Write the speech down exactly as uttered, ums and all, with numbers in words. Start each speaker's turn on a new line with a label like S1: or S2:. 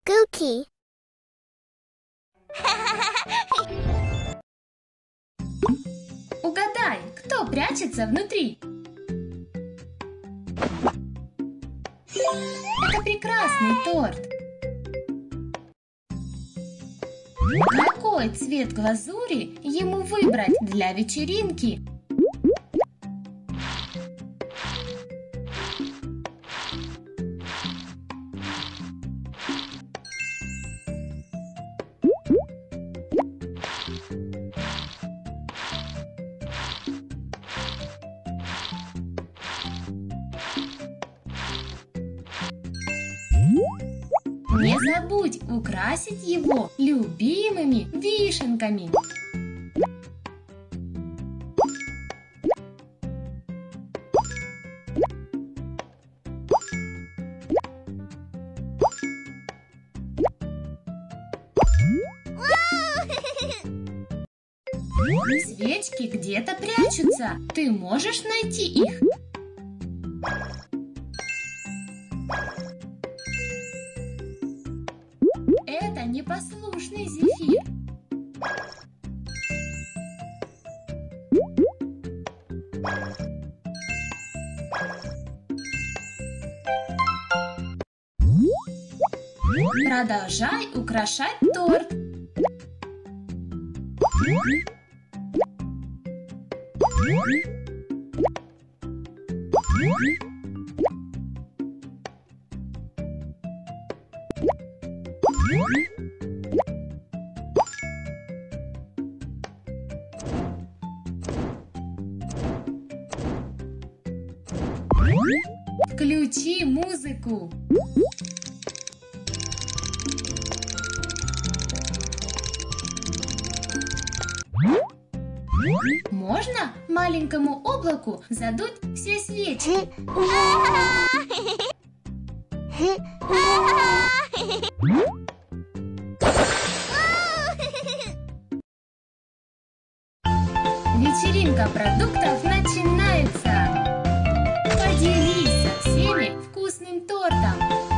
S1: Cookie.
S2: Угадай, кто прячется внутри? Это прекрасный торт. Какой цвет глазури ему выбрать для вечеринки? Не забудь украсить его любимыми вишенками. Свечки где-то прячутся. Ты можешь найти их? Это непослушный зефир. Продолжай украшать торт. Включи музыку. Можно маленькому облаку задуть все свечи? Вечеринка продуктов начинается! Поделись со всеми вкусным тортом!